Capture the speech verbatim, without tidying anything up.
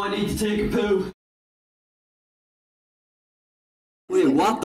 I need to take a poo. Wait, what